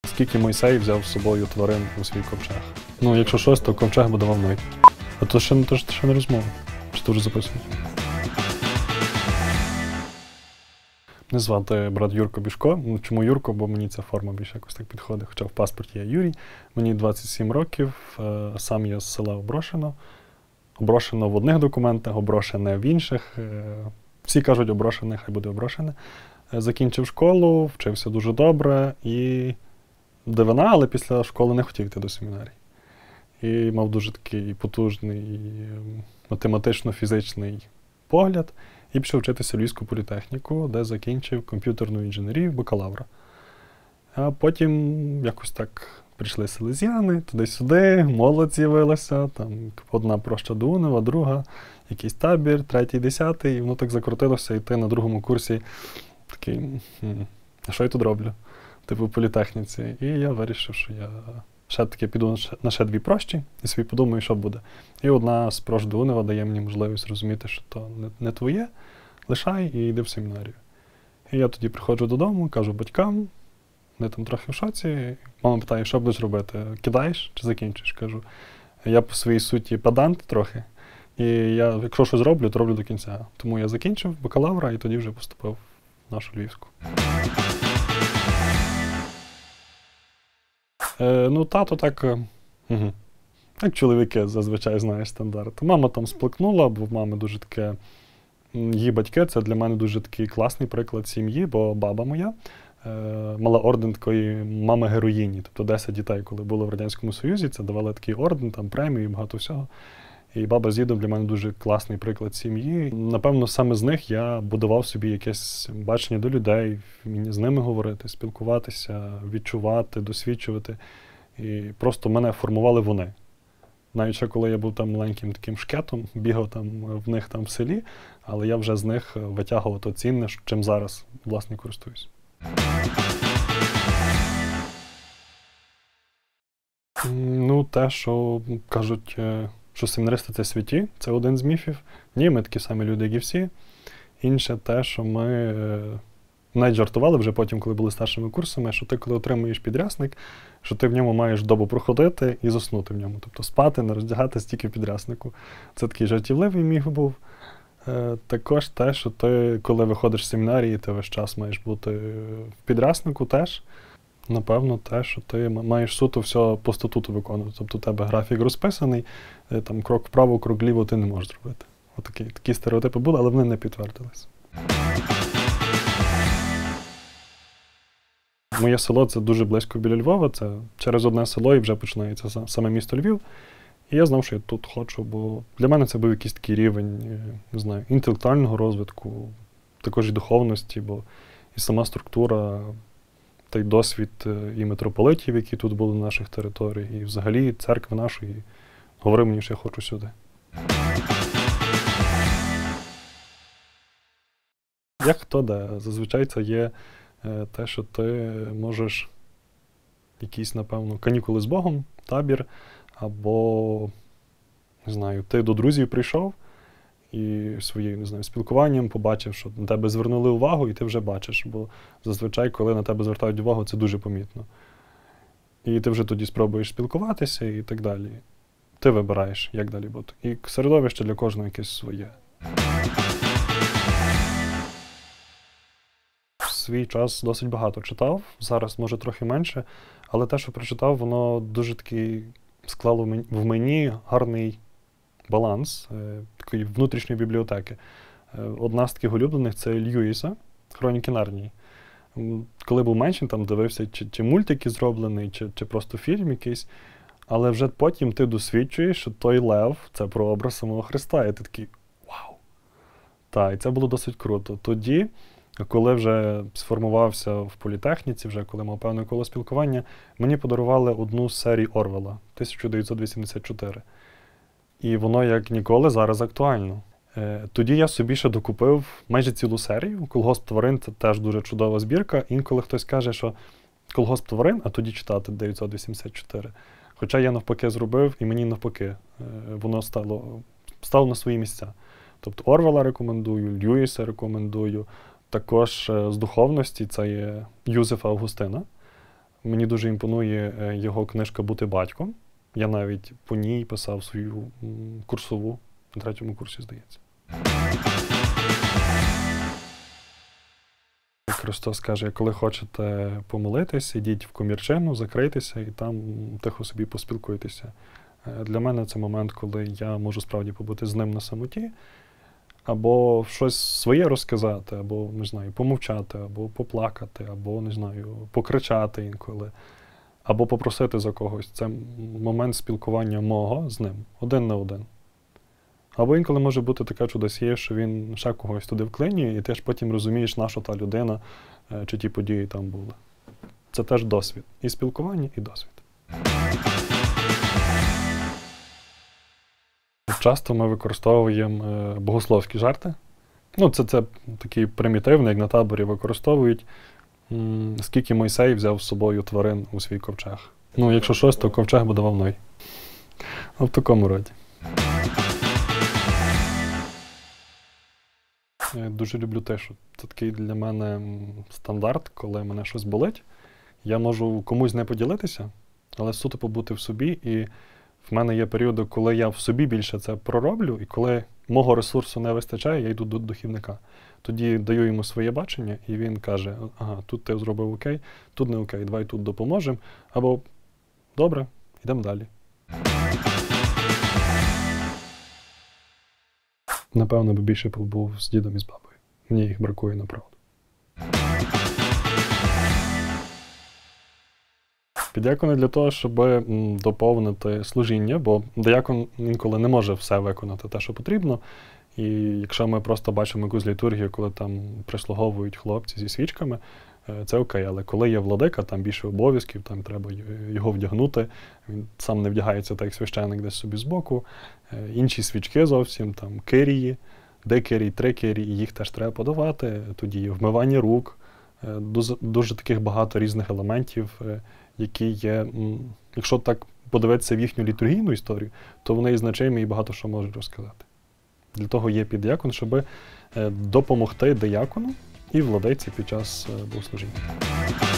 Скільки Мойсей взяв з собою тварин у свій ковчег? Ну, якщо щось, то ковчег буде мав Ной. А то ще не розмова. Чи то вже записують? Мене звати брат Юрко Бішко. Чому Юрко? Бо мені ця форма більше якось так підходить. Хоча в паспорті я Юрій. Мені 27 років, сам я з села Оброшино. Оброшено в одних документах, Оброшене в інших. Всі кажуть Оброшене, хай буде Оброшене. Закінчив школу, вчився дуже добре і дивина, але після школи не хотів йти до семінарії. І мав дуже такий потужний математично-фізичний погляд. І пішов вчитися в Львівську політехніку, де закінчив комп'ютерну інженерію бакалавра. А потім якось так прийшли селезіани, туди-сюди, молодь з'явилася, там одна проща до Унева, друга, якийсь табір, третій, десятий, і воно так закрутилося, і ти на другому курсі такий, а що я тут роблю? Типу в політехніці. І я вирішив, що я все-таки піду на ще дві прощі і собі подумаю, що буде. І одна з прощ до Унева дає мені можливість розуміти, що то не твоє, лишай і йди в семінарію. І я тоді приходжу додому, кажу батькам, вони там трохи в шоці. Мама питає, що будеш робити? Кидаєш чи закінчиш? Кажу, я по своїй суті педант трохи. І я, якщо щось роблю, то роблю до кінця. Тому я закінчив бакалавра і тоді вже поступив в нашу Львівську. Ну, тато так, як чоловіки зазвичай, знаєш, стандарт. Мама там сплакнула, бо в мами дуже таке, її батьки, це для мене дуже такий класний приклад сім'ї, бо баба моя мала орден такої мами-героїні, тобто 10 дітей, коли були в Радянському Союзі, це давали такий орден, там премії і багато всього. І баба з дідом для мене дуже класний приклад сім'ї. Напевно, саме з них я будував собі якесь бачення до людей, вміння з ними говорити, спілкуватися, відчувати, досвідчувати. І просто мене формували вони. Навіть ще коли я був там маленьким таким шкетом, бігав там в них там в селі, але я вже з них витягував то цінне, чим зараз, власне, користуюсь. Ну, те, що кажуть, що семінаристи – це святі, це один з міфів. Ні, ми такі самі люди, як і всі. Інше те, що ми навіть жартували вже потім, коли були старшими курсами, що ти, коли отримуєш підрясник, що ти в ньому маєш добу проходити і заснути в ньому. Тобто спати, не роздягатись тільки в підряснику. Це такий жартівливий міф був. Також те, що ти, коли виходиш з семінарії, ти весь час маєш бути в підряснику теж. Напевно, те, що ти маєш суто все по статуту виконувати. Тобто у тебе графік розписаний, там крок вправо, крок вліво ти не можеш зробити. Такі стереотипи були, але вони не підтвердились. Моє село – це дуже близько біля Львова, це через одне село і вже починається саме місто Львів. І я знав, що я тут хочу, бо для мене це був якийсь такий рівень, не знаю, інтелектуального розвитку, також і духовності, бо і сама структура, та й досвід і митрополитів, які тут були на наших територіях, і взагалі церкви нашої говорив мені, що я хочу сюди. Як хто де? Зазвичай це є те, що ти можеш якісь, напевно, канікули з Богом, табір, або, не знаю, ти до друзів прийшов і своїм, не знаю, спілкуванням побачив, що на тебе звернули увагу, і ти вже бачиш, бо зазвичай, коли на тебе звертають увагу, це дуже помітно. І ти вже тоді спробуєш спілкуватися і так далі. Ти вибираєш, як далі бути. І середовище для кожного якесь своє. В свій час досить багато читав, зараз, може, трохи менше, але те, що прочитав, воно дуже такий склало в мені гарний баланс такої внутрішньої бібліотеки. Одна з таких улюблених – це Льюіса, «Хроніки Нарнії». Коли був менший, там дивився, чи мультики зроблений, чи просто фільм якийсь, але вже потім ти досвідчуєш, що той лев – це прообраз самого Христа, і ти такий «Вау!». Так, і це було досить круто. Тоді, коли вже сформувався в політехніці, вже коли мав певне коло спілкування, мені подарували одну з серій Орвелла, 1984. І воно, як ніколи, зараз актуально. Тоді я собі ще докупив майже цілу серію. «Колгосп тварин» – це теж дуже чудова збірка. Інколи хтось каже, що «Колгосп тварин», а тоді читати 1984. Хоча я навпаки зробив, і мені навпаки воно стало на свої місця. Тобто Орвелла рекомендую, Льюіса рекомендую. Також з духовності це є Юзефа Августина. Мені дуже імпонує його книжка «Бути батьком». Я навіть по ній писав свою курсову на 3-му курсі, здається. Христос каже, коли хочете помолитись, ідіть в комірчину, закрийтеся і там тихо собі поспілкуйтеся. Для мене це момент, коли я можу справді побути з ним на самоті, або щось своє розказати, або, не знаю, помовчати, або поплакати, або, не знаю, покричати інколи, або попросити за когось. Це момент спілкування мого з ним, один на один. Або інколи може бути така чудосія, що він ще когось туди вклинює, і ти ж потім розумієш, на що та людина чи ті події там були. Це теж досвід. І спілкування, і досвід. Часто ми використовуємо богословські жарти. Ну, це такий примітивний, як на таборі використовують, скільки Мойсей взяв з собою тварин у свій ковчег. Ну, якщо щось, то ковчег буде вовною. Ну, в такому роді. Я дуже люблю тишу. Це такий для мене стандарт, коли мене щось болить. Я можу комусь не поділитися, але суто побути в собі. І в мене є періоди, коли я в собі більше це пророблю, і коли мого ресурсу не вистачає, я йду до духовника. Тоді даю йому своє бачення, і він каже, ага, тут ти зробив окей, тут не окей, давай тут допоможемо. Або, добре, йдемо далі. Напевно, би більше побув з дідом і з бабою. Мені їх бракує направду. Піддіякон для того, щоб доповнити служіння, бо диякон інколи не може все виконати те, що потрібно. І якщо ми просто бачимо якусь літургію, коли там прислуговують хлопці зі свічками, це окей. Але коли є владика, там більше обов'язків, там треба його вдягнути, він сам не вдягається так, як священник десь собі збоку. Інші свічки зовсім, там кирії, 2 кирії, 3 кирії, їх теж треба подавати. Тоді вмивання рук, дуже таких багато різних елементів, які є, якщо так подивитися в їхню літургійну історію, то вони і значимі, і багато що можуть розказати. Для того є піддіякон, щоб допомогти диякону і владиці під час богослужіння.